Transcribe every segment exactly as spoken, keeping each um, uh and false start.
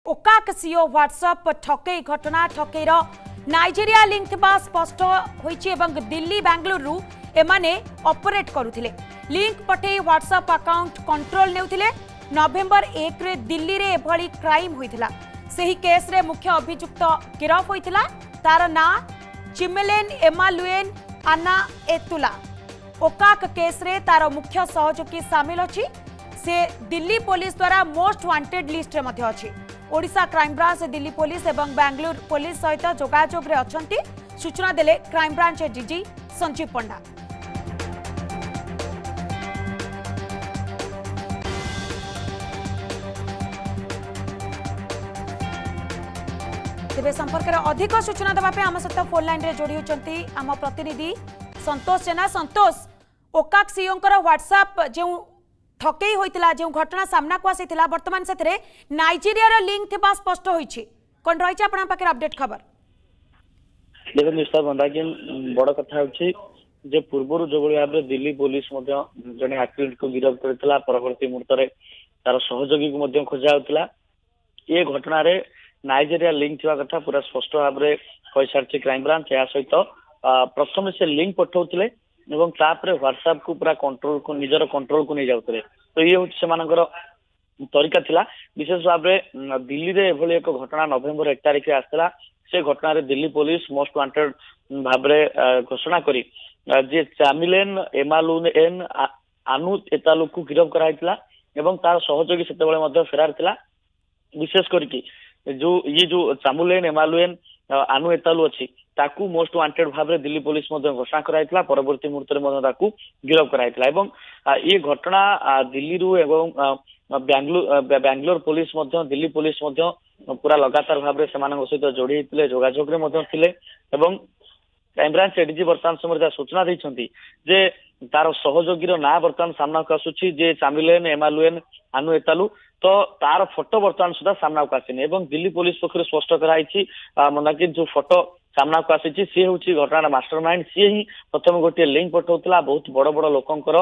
ओकाक CO WhatsApp ठकई घटना ठकईर Nigeria link थिबा स्पष्ट होईछि एवं दिल्ली बेंगलुरु एमाने ऑपरेट करुथिले। लिंक पठे व्हाट्सएप अकाउंट कंट्रोल नेउथिले। नवेम्बर एक रे दिल्ली रे एभली क्राइम होइथिला। सेही केस रे मुख्य अभियुक्त गिरफ होइथिला। तार ना चिमेलेन एमालुएन आना एतुला। ओकाक केस रे तार मुख्य सहयोगी शामिल अछि। से दिल्ली पुलिस द्वारा मोस्ट वांटेड लिस्ट रे मध्ये अछि। Odisha crime branch Delhi police एवं बेंगलुरु पुलिस सहित जोगाजोग रे अछंती। सूचना देले crime branch DG Sanjeev Panda. तेरे संपर्क में अधिक सूचना देवाई आम सहित फोन लाइन रे जोड़ी होती आम प्रतिनिधि संतोष जेना। संतोष, ओकाक सीओ व्हाट्सएप जो ठकई होता जो घटना सामना को आसीला बर्तमान से नाइजेरिया लिंक थिबा स्पष्ट होईछि। कोन रहिछि आपन पाखे अपडेट खबर? देखो निश्चय मंदाकिन बड़ कथा होछि जे पूर्वरु जो भाव में दिल्ली पुलिस जड़े आक्यूज को गिरफ्त करथिला। परवर्ती मुहूर्त में तार सहयोगी को खोजा होता। ये घटना रे नाइजेरिया लिंक थिबा कथा पूरा स्पष्ट भाव में कहि सारछि क्राइम ब्रांच। या सहित प्रथम से लिंक पठाउथिले एवं तापर व्हाट्सएप को पूरा कंट्रोल को निजर कंट्रोल को नहीं जाउतले। तो ये हूँ से तरीका थिला। विशेष भाव में दिल्ली रे एभली एक घटना नवेम्बर एक तारिख आसला। से घटना रे दिल्ली पुलिस मोस्ट वांटेड भाव में घोषणा करी जे चामिलेन एमालुएन आनु एतालु को गिरफ्त कराइतिला एवं तार सहयोगी सेतेबेले मध्ये फेरार थिला। विशेष करके जो ये जो चामुलेन एमालुएन आनु एतालु अछि ताकू मोस्ट वांटेड भाव में दिल्ली पुलिस घोषणा कराइतिला। परवर्ती मुहूर्त में गिरफ्त कराइतिला एवं ये घटना दिल्ली रु एवं बेंगलुरु बेंगलोर पुलिस दिल्ली पुलिस पूरा लगातार भाव में सहित जोड़ी होते जोगाजोग एवं क्राइम ब्रांच एडीजी बर्तमान समय सूचना देइछंती जे तार सहयोगी ना बर्तमान सामना को आसुछि जे चामिलेन एमालुएन आनु एतालु। तो तार फोटो बर्तमान सुधा सामना को आसिनी एवं दिल्ली पुलिस पक्ष स्पष्ट कराई मंदाकिन जो फोटो सामना को आसी सी हूँ घटना मास्टरमाइंड सी ही प्रथम गोटे लिंक पठाउला। बहुत बड़ बड़ लोकंकर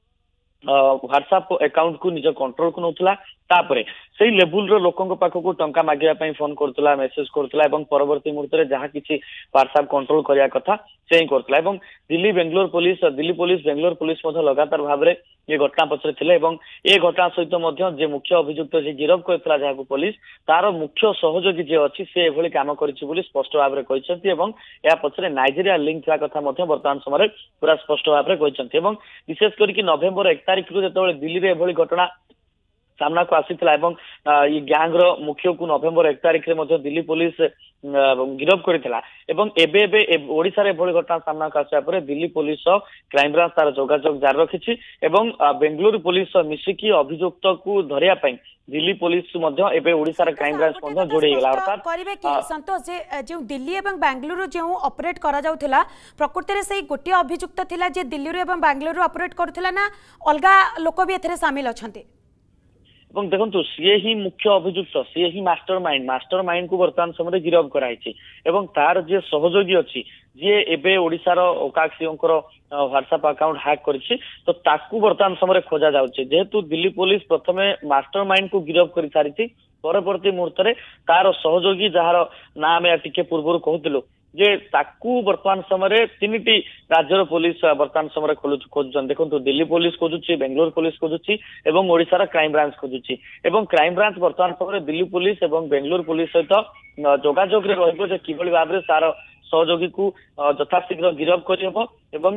व्हाट्सएप अकाउंट को निज कंट्रोल को नौला। तापरे से लेवल रो लोकंक पाखक टंका मागिया पई फोन करतला मेसेज करतला एवं परवर्ती मुहूर्त में जहाँ किसी व्हाट्सएप कंट्रोल करिया कथा से ही करतला। एवं Delhi Bangalore police Delhi police Bangalore police लगातार भाव में ये घटना पछरे थिले एवं ये घटना सहित जे मुख्य अभियुक्त जे गिरफ्त करथिला जहां पुलिस तार मुख्य सहयोगी जे अछि से एभली काम करिछि बोली स्पष्ट भाव में कहिसंती एवं या पछरे नाइजेरिया लिंक थिला कथा मध्ये वर्तमान समय पूरा स्पष्ट भाव में कहिसंती। एवं विशेष करके नवेम्बर एक तारिख रु जेतेबेले दिल्ली रे एभली घटना सामना को आसीथिला एवं ये गैंग रो मुख्य को नवेम्बर एक तारिख रे मध्ये दिल्ली पुलिस गिरफ्त करथिला एवं एबे एबे ओडिसा रे एभली घटना सामना को आसिया परे दिल्ली पुलिस क्राइम ब्रांच तार जोगाजोग जारी रखिछि एवं बेंगलुरु पुलिस मिसिकी अभियुक्त को धरिया पई दिल्ली पुलिस मध्ये एबे ओडिसा रे क्राइम ब्रांच मध्ये जोड़ी गेला। अर्थात करिवे कि संतोष जे जो दिल्ली एवं बेंगलुरु जो ऑपरेट करा जाउथिला प्रकृति रे सेही गोटे अभियुक्त थिला जे दिल्ली रे एवं बेंगलुरु ऑपरेट करथिला ना अलगा लोक भी एथरे शामिल अछंती? এবং দেখন্তু সিয়ে হি মুখ্য অভিযুক্ত সিয়ে হি মাস্টার মাইंड মাস্টার মাইंड को वर्तमान समय गिरफ्त कराई एवं तार जे सहयोगी अच्छी जी एबे ओडिशार ओकाक सीओंकर व्हाट्सएप अकाउंट हैक करिछि तो ताकू वर्तमान समय खोजा जाउछि। जेहेतु दिल्ली पुलिस प्रथमे मास्टर माइंड को गिरफ्त कर सारिछि परवर्ती मुहूर्त में तार सहयोगी जार ना आम टिके पूर्व कहूलु जे ताकू वर्तमान समय तीन राज्यर पुलिस वर्तमान समय खोजुन। देखो दिल्ली पुलिस खोजुची बेंगलोर पुलिस खोजुची एवं ओडिशार क्राइम ब्रांच खोजुची एवं क्राइम ब्रांच वर्तमान समय दिल्ली पुलिस एवं बेंगलोर पुलिस सहित जोगाजोग रहिबो जे किभली भाव में तार सहयोगी को यथाशीघ्र गिरफ्त करहब एवं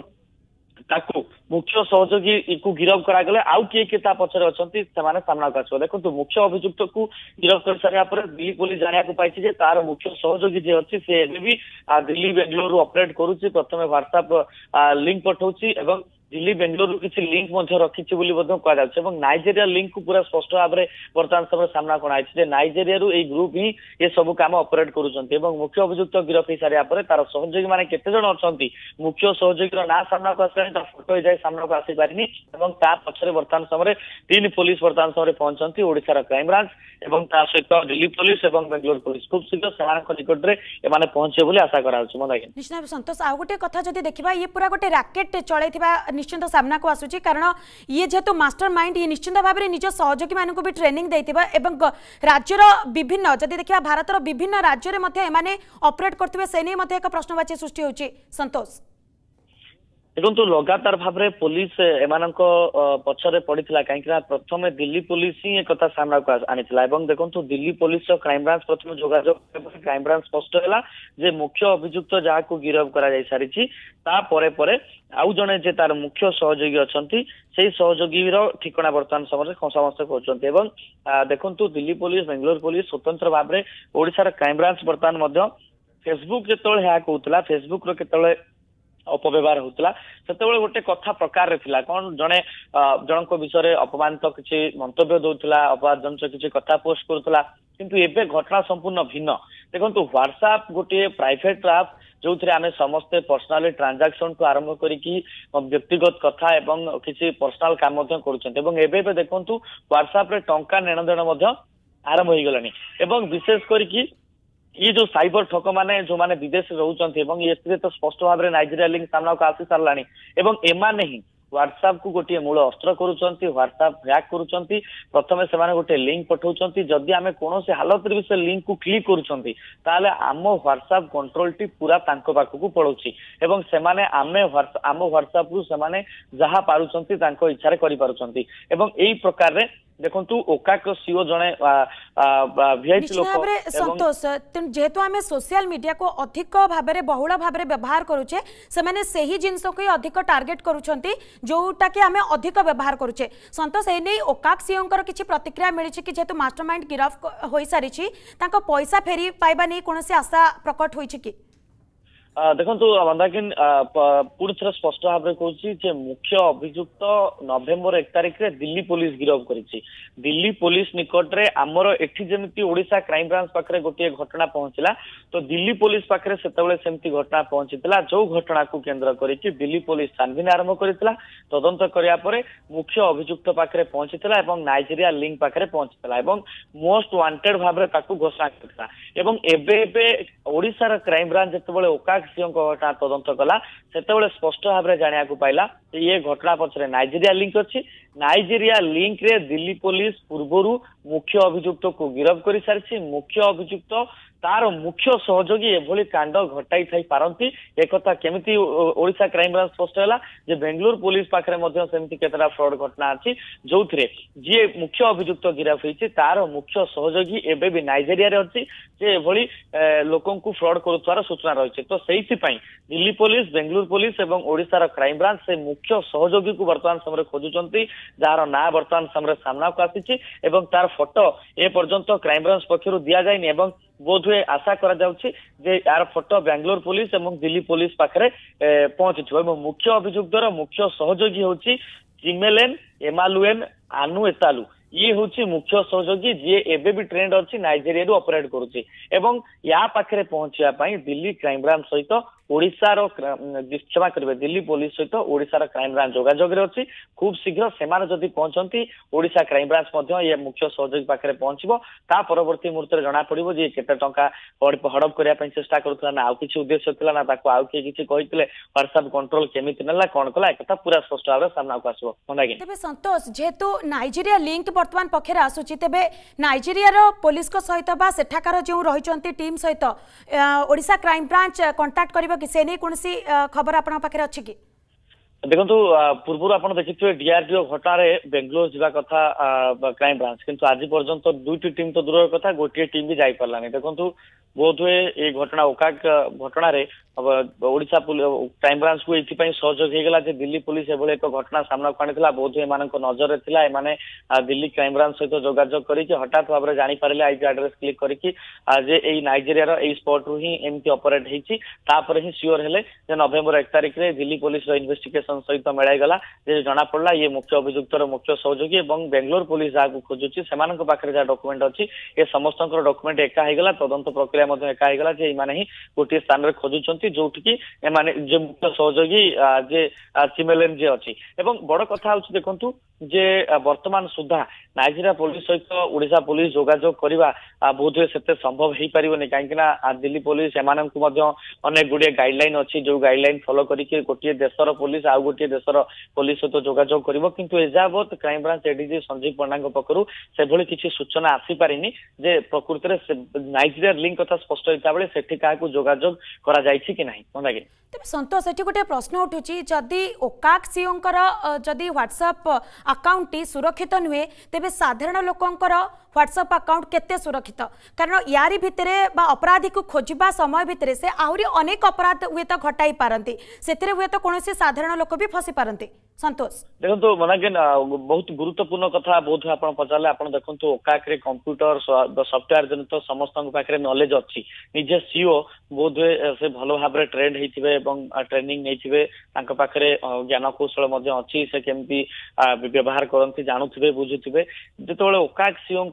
ताकू मुख्य सहयोगी को गिरफ्त करागले आउ किए किए पछरे अछंती सेमाने सामना को आसो। देखो मुख्य अभियुक्त को गिरफ्त कर सारिया पर दिल्ली पुलिस जानिया को पाइछि जे तार मुख्य सहयोगी जे अछि से एबे भी दिल्ली बेंगलुरु ऑपरेट करूछि। प्रथमे व्हाट्सएप लिंक पठाउछि एवं दिल्ली बेंगलुरु किसी लिंक रखी नाइजेरिया लिंक को पूरा स्पष्ट भाव में वर्तमान समय सामना कर नाइजेरिया रु ग्रुप ही ये सब काम ऑपरेट करुँच मुख्य अभियुक्त गिरफ्त हो सारा पर तार सहयोगी मैंने केते जण अछंती मुख्य सहयोगी ना सामना को आसला फोटो जाए सामना को आसी पारिनी पछरे वर्तमान समय तीन पुलिस वर्तमान समय पहुंचती ओडिशार क्राइम ब्रांच एवं ता सहित दिल्ली पुलिस एवं बेंगलोर पुलिस खूब शीघ्र से निकट में एमाने पहुंचे बोली आशा करा निश्चित संतोष। आ गोटे कथा जदि देखिबा ये पूरा गोटे रैकेट चलैथिबा निश्चिंत सामना को आसुची कारण ये जेहेतु मास्टर माइंड ये निश्चिंत भाव में निज सहयोगी मानक भी ट्रेनिंग देथिबा एवं राज्यर विभिन्न जदि देखिबा भारतर विभिन्न राज्य में ऑपरेट करथिबे से नै मध्ये एक प्रश्नवाची सृष्टि होची संतोष। देखो लगातार भाव में पुलिस एमान पछरे पड़ा कहीं प्रथम दिल्ली पुलिस ही एक कथा सामना को आनी देखो दिल्ली पुलिस क्राइम ब्रांच प्रथम जोगाजोग क्राइम ब्रांच स्पष्ट है जे मुख्य अभियुक्त जहाँ को गिरफ कर सारी आउ जड़े जे तार मुख्य सहयोगी अच्छा से सहयोगी ठिकना बर्तमान समय समस्त कहते देखु दिल्ली पुलिस बेंगलोर पुलिस स्वतंत्र भाव में ओडिशार क्राइम ब्रांच बर्तमान फेसबुक जो कहला फेसबुक रे अपव्यवहार होता से गोटे कथा प्रकार थिला कौन जड़े जन विषय अपमानित तो किसी मंतव्य दौला अपवादजनक किसी कथा पोस्ट करूला किंतु एबे घटना संपूर्ण भिन्न देखो व्हाट्सएप गोटे प्राइवेट ऐप जो थे आम समस्ते पर्सनाली ट्रांजैक्शन को आरंभ करी व्यक्तिगत कथा एवं किसी पर्सनाल काम कर देखु व्हाट्सएप रे टंका नेण देण आरंभ हो गलानी एवं विशेष करी ये जो साइबर ठक माने जो माने विदेश रोचे तो स्पष्ट भाव में नाइजेरिया लिंक सामना को आसी सारा एमाने ही व्हाट्सएप को गोटे मूल अस्त्र करुँच व्हाट्सएप हैक करुँच प्रथम से गोटे लिंक पठाउछंती जदि आमे कोनोसी हालत रे से लिंक को क्लिक करुँच ताले आम व्हाट्सएप कंट्रोल टी पूरा तांको पाखकु पड़ोछि एवं सेमाने आमे आम व्हाट्सएप रु सेमाने जहा पारुछंती तांको इच्छा रे करि पारुछंती एवं एई प्रकार रे देखंतु ओकाक सीओ जणे वीआईपी लोक संतोष जेहेतु आमे सोशल मीडिया को अधिक भाव में बहुल भाव में व्यवहार करूचे से माने सही जिनस को अधिक टार्गेट करूछंती जोटा कि आमे अधिक व्यवहार करूचे संतोष ए नै ओकाक सीओ कर किछि प्रतिक्रिया मिलिछि कि जेहेतु मास्टरमाइंड गिरफ होई सारिछि तांको पैसा फेरी पाइबा नै कोनोसी आशा प्रकट होइछि कि देखो मंदाकिन पुणी थे स्पष्ट भाव में कहूँ मुख्य अभियुक्त नवेम्बर एक तारिख रे दिल्ली पुलिस गिरफ करिछि दिल्ली पुलिस निकट रे आमर एठी जेमिति ओडिशा क्राइम ब्रांच पाखरे गोटे घटना पहुंचला तो दिल्ली पुलिस पाखरे सेतेबेले सेमती घटना पहुंचीला जो घटना को केंद्र करिकि दिल्ली पुलिस छानबीन आरंभ करितला तदंत करिया परे मुख्य अभियुक्त पाखरे पहुंचीला एवं नाइजेरिया लिंक पाखरे पहुंचीला एवं मोस्ट वांटेड भाव में ताकू घोषणा करता एवं एबे एबे ओडिशा क्राइम ब्रांच जेतेबेले ओका घटना तदंत कला सेतेबेले स्पष्ट भाव में जानिया को पाइला ये घटना पछरे नाइजेरिया लिंक अच्छी नाइजेरिया लिंक रे दिल्ली पुलिस पूर्वरु मुख्य अभियुक्त को गिरफ कर सारी मुख्य अभियुक्त तार मुख्य सहयोगी एभली कांड घटाई थाई पारंती एक केमिति ओडिशा क्राइम ब्रांच स्पष्ट है जे बेंगलोर पुलिस पाखरे मध्य सेमती केतरा फ्रॉड घटना अछि जो थरे जे मुख्य अभियुक्त गिरफ होईछि तार मुख्य सहयोगी एबे भी नाइजेरिया रे अछि जे एभली लोकन को फ्रॉड करुवार सूचना रही तो सेहिति पई दिल्ली पुलिस बेंगलोर पुलिस एवं ओडिशा क्राइम ब्रांच से मुख्य सहयोगी को वर्तमान समय खोजुचंती जार ना वर्तमान समय सामना को आसीछि एवं तार फोटो ए पर्यंत क्राइम ब्रांच पक्षरु दिया जायनि एवं बोध हुए आशा करा जाउछि जे यार फोटो बेंगलोर पुलिस एवं दिल्ली पुलिस पाखरे पहुंचि मुख्य अभियुक्तर मुख्य सहयोगी होछि चिमेलेन एमालुएन आनु एतालु ये हूँ मुख्य सहयोगी जी एबे भी ट्रेंड अच्छी नाइजेरिया रू ऑपरेट करुच्ची एवं या पाखे पहुंचापी दिल्ली क्राइम ब्रांच सहित ओडिशार क्षमा करेंगे दिल्ली पुलिस सहित ओडिशार क्राइम ब्रांच जोगाजोग अच्छी खूब शीघ्र से जदि पहुंचती ओडिशा क्राइम ब्रांच ये मुख्य सहयोगी पाखे पहुंचो ता परवर्ती मुहूर्त जना पड़ो जे केते टंका हड़प करने चेष्टा करुला ना आउ किसी उद्देश्य थिला ना ताको आउ किए किसी कही व्हाट्सएप कंट्रोल केमिति नेला कोन कला एक पूरा स्पष्ट भाव सामना को आसो तेबे संतोष जेहेतु नाइजेरिया लिंक वर्तमान पक्षरे आसुची तेबे नाइजेरिया पुलिस को सहित बा सेठाकार जो रही टीम सहित ओडिशा क्राइम ब्रांच कांटेक्ट कर कि से नहीं कौन सी खबर आपन पाखे अच्छी कि देखो पूर्व आप देखिए डीआरडीओ घटना बेंगलोर जा कथा क्राइम ब्रांच किंतु आज पर्यंत दुईटी टीम तो दूर कथा गोटे टीम भी जापारानी देखो बोध हुए ये घटना ओकाक घटन ओडिशा क्राइम ब्रांच को ये सहयोग होगा दिल्ली पुलिस एभली एक घटना सामना को आनी बोध हुए नजर में दिल्ली क्राइम ब्रांच सहित जोगाजोग करके हठात भाव में जानीपारे आईपी आड्रेस क्लिक करके नाइजेरिया स्पॉट रू ही एमती ऑपरेट होपर ही सियोर हेले नवेम्बर एक तारिख में दिल्ली पुलिस इन्वेस्टिगेशन सहित मिलाई गला जना पड़ा ये मुख्य अभियुक्तर मुख्य सहयोगी और बेंगलोर पुलिस जहाँ खोजुची से पाखे जहाँ डॉक्यूमेंट अच्छी ये समस्त डॉक्यूमेंट एका होगा तदंत प्रक्रिया एका होगा जे ये गोटे स्थान में खोजुंट जो मुख्य सहयोगी जे चिमेलेन जे अच्छी एवं बड़ कथा देखु जे वर्तमान सुधा नाइजीरिया पुलिस सहित ओडिशा पुलिस जोगाजोग करवा बहुत हुए से संभव हो पारे कहीं दिल्ली पुलिस एमानकु अनेक गुड़िए गाइडलाइन अच्छी जो गाइडलाइन फॉलो करके गोटे देशर पुलिस आउ गोटे देशर पुलिस सहित जोगाजोग कर किंतु एजावत क्राइमब्रांच एडीजी संजीव पंडा पक्षर से किसी सूचना आसीपारिनी जे प्रकृति में नाइजीरिया लिंक कथा स्पष्ट होता बेले से क्या जोगाजोग करा कि नहीं मंदागिनी तेज सतोष ये गोटे प्रश्न उठू जदि ओकाक सीओंकर जदि व्हाट्सएप अकाउंट टी सुरक्षित नुहे तेबे साधारण लोकंकर व्हाट्सएप अकाउंट केते सुरक्षित कारण यारी भितरे बा अपराधी को खोजिबा समय भितरे से आहुरी अनेक अपराध हुए तो घटाई पारती से हुए तो कौन साधारण लोक भी फसी पारती संतोष देखो मनाकिन बहुत गुरुत्वपूर्ण कथा बहुत आप पचारे आप देखो ओकाक कंप्यूटर सॉफ्टवेयर जनित समस्त पाखे नॉलेज अच्छी निजे सीओ बोध से भल भाव ट्रेंड होते ट्रेनिंग नहीं पाखे ज्ञान कौशल अच्छी से केमती व्यवहार करती जानूे बुझुवे जो ओकाक सीओ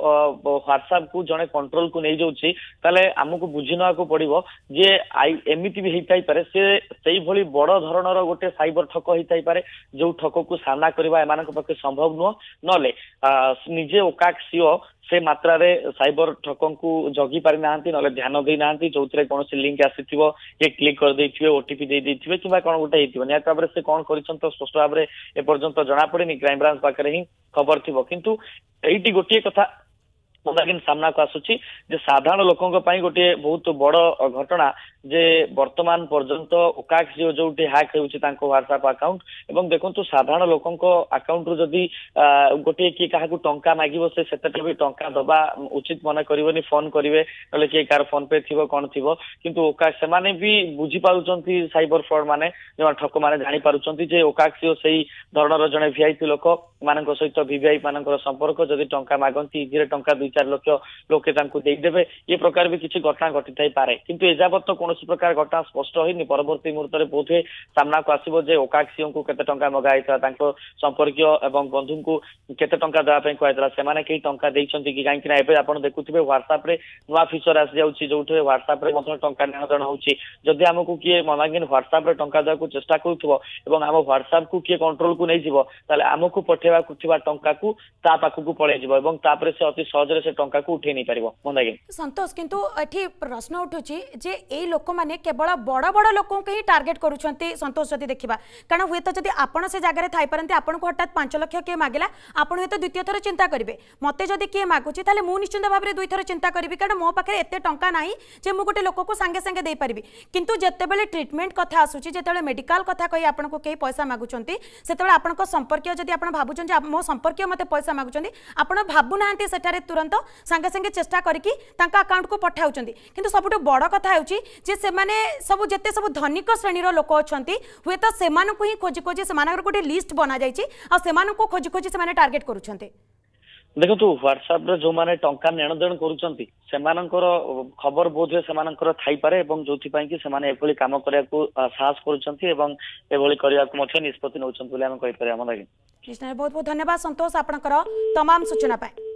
व्हाट्सएप को जड़े कंट्रोल को नहीं जाऊँगी ताले आमको बुझी ना पड़ो जे एमती भी होता पारे से भली बड़ धरणर गोटे साइबर ठक होता पारे जो ठक को सामना करवा एम पक्षे संभव नुह नले निजे ओकाक सीओ से मात्रा रे साइबर ठकों को जगी पारि नांती नले ध्यान दे नांती जोथरे कोनोसी लिंक आसीथिबो ये क्लिक कर देथिबे ओटीपी दे देथिबे किबा कोन गोटे हेतिबो या ताबरे से कोन करिसन तो स्पष्ट भाबरे ए पर्यंत जणा पड़ेनी क्राइम ब्रांच पाखरे ही खबर थिबो किंतु एइटी गोटे कथा मंदाकिन सामना को आसुची जे साधारण लोकों पाई गोटे बहुत बड़ घटना जे वर्तमान पर्यंत ओकाक सीओ जोटी हैक होउची तांको व्हाट्सएप अकाउंट एवं देखंतु साधारण लोकों अकाउंट रु जदी गोटे कि काहा को टंका मागिबो से सेते भी टंका दबा उचित मन करिवनी फोन करिवे नले कि कार फोन पे थिबो कोन थिबो किंतु ओकाक से माने भी बुझी पारुचंती साइबर फ्रॉड माने जो ठक माने जानि पारुचंती जे ओकाक सीओ सेही धरणर जने वीआईपी लोक मानक सहित वीवीआई मानकर संपर्क जदी टंका मागंती इजिरे टंका दुई चार लक्ष लोके तांको देई देबे ये प्रकार भी किसी घटना घटी थाई पारे किंतु एजाबत तो कौन प्रकार घटना स्पष्ट होइनी परवर्ती मुहूर्त में बहुत सामना को आसीबो जे ओकाक सीओ को केते टंका मगाइथा तांको संपर्कीय एवं बंधु को केते टंका देबा पई कहैतला से माने केही टंका देइछंती कि काहे कि ना एबे आपण देखुथिबे व्हाट्सएप रे नवा फीचर आसी जाउची जोठे व्हाट्सएप रे मतलब टंका नेणदेण होउची जदि हमकु किए मनागिन व्हाट्सएप रे टंका देबा को चेष्टा करूथबो एवं हम व्हाट्सएप को किए कंट्रोल को नै जिवो ताले हमकु पठेबा कुथिबा टंका को ता पाखु पळे जिवो एवं तापरे से अति सहज रे से टंका को उठे नहीं पारिबो मंदागिन संतोष किंतु एठी प्रश्न उठुची जे ए लोक माने केवल बड़ बड़ लोकों के ही टार्गेट करूछंती संतोष जति देखिबा कारण हुए तो जदि आपण से जगह रे थाई परंती आपण को हठात पांच लाख के मागिला आपण हुए तो द्वितीय थर चिंता करिवे मते जदि के मागुची ताले मु निश्चित भाव रे दुई थर चिंता करिवि कारण मो पाखे एते टंका नाही जे मु गोटे लोक को संगे संगे दे परिबि किंतु जते बेले ट्रीटमेंट कथा आसुची जते मेडिकल कथा कहि आपण को के पैसा मागुचंती सेते आपण को संपर्क जदि आपण भाबुचन जे मो संपर्क मते पैसा मागुचंती आपण भाबु नांती सेठारे तुरंत संगे संगे चेष्टा करके अकाउंट को पठाउचंती किंतु सबुठु बड़ कथा होउची जे से माने सब जते सब धनिक श्रेणीर लोक अछंती हुए तो सेमान को ही खोजी खोजी सेमानकर गोटे लिस्ट बना जायछि आ सेमान को खोजी खोजी से माने टार्गेट करूछंती देखो तू व्हाट्सएप रे जो माने टंका नेणदेण करूछंती सेमानकर खबर बोध है सेमानकर थाई पारे एवं जोथि पई कि सेमाने एभली काम करिया को साहस करूछंती एवं एभली करिया को मथे निष्पत्ति नउछंती बोले हम कहि पारे हम लागे कृष्ण बहुत बहुत धन्यवाद संतोष आपनकर तमाम सूचना पाए।